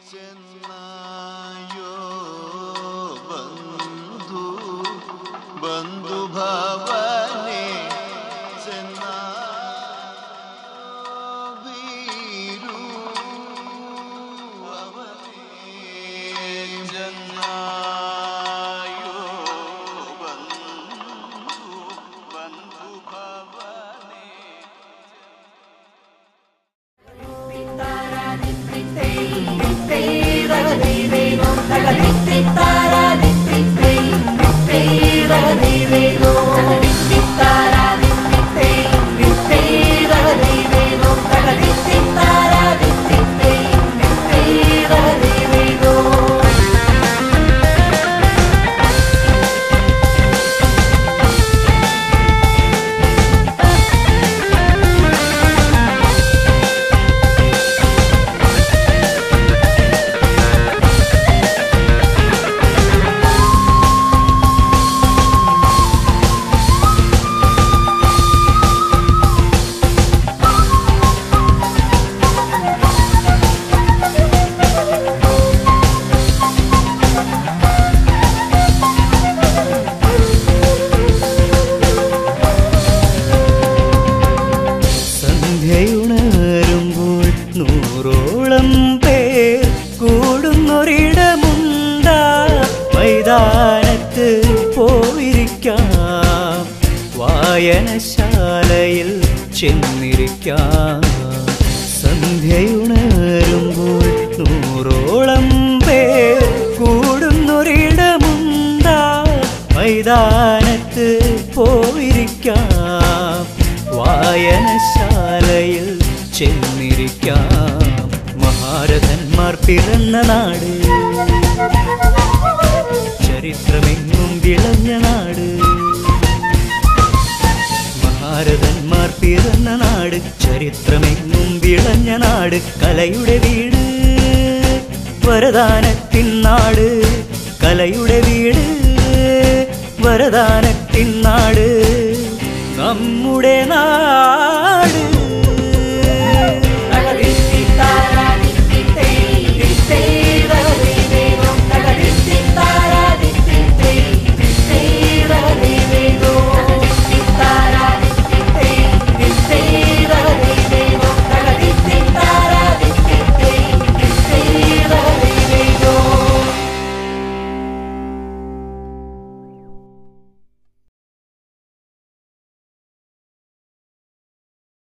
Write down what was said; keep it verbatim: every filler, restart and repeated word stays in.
ചെന്നായോ ബന്ധു ബന്ധുഭവനെ വായനശാലയിൽ ചെന്നിരിക്കാം. സന്ധ്യയുണരുമ്പോൾ നൂറോളം പേർ കൂടുന്നൊരിടമുണ്ടാ മൈതാനത്ത് പോയിരിക്കാം. വായനശാലയിൽ ചെന്നിരിക്കാം. മഹാരഥന്മാർ പിറന്ന നാട്, ചരിത്രമെങ്ങും വിളഞ്ഞ നാട്. ഭാരതന്മാർ പിറന്ന നാട്, ചരിത്രമെങ്ങും വിളഞ്ഞ നാട്. കലയുടെ വീട്, വരദാനത്തിൻ നാട്. കലയുടെ വീട്, വരദാനത്തിൻ നാട്. നമ്മുടെ നാട്